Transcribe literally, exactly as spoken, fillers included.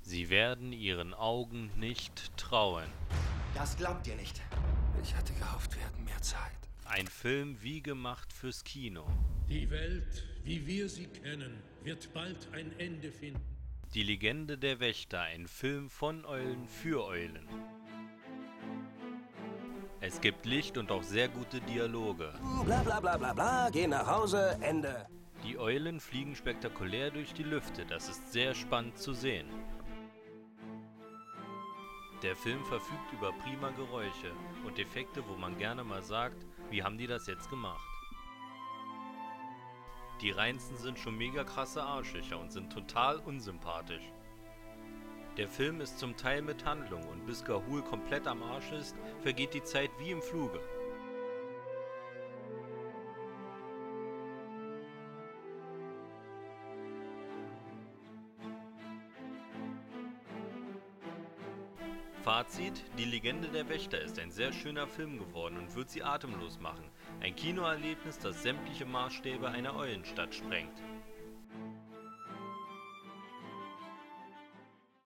Sie werden ihren Augen nicht trauen. Das glaubt ihr nicht. Ich hatte gehofft, wir hätten mehr Zeit. Ein Film wie gemacht fürs Kino. Die Welt, wie wir sie kennen, wird bald ein Ende finden. Die Legende der Wächter, ein Film von Eulen für Eulen. Es gibt Licht und auch sehr gute Dialoge. Bla bla bla bla bla, geh nach Hause, Ende. Die Eulen fliegen spektakulär durch die Lüfte, das ist sehr spannend zu sehen. Der Film verfügt über prima Geräusche und Effekte, wo man gerne mal sagt, wie haben die das jetzt gemacht? Die Reinsten sind schon mega krasse Arschlöcher und sind total unsympathisch. Der Film ist zum Teil mit Handlung und bis Ga'Hoole komplett am Arsch ist, vergeht die Zeit wie im Fluge. Fazit: Die Legende der Wächter ist ein sehr schöner Film geworden und wird Sie atemlos machen. Ein Kinoerlebnis, das sämtliche Maßstäbe einer Eulenstadt sprengt.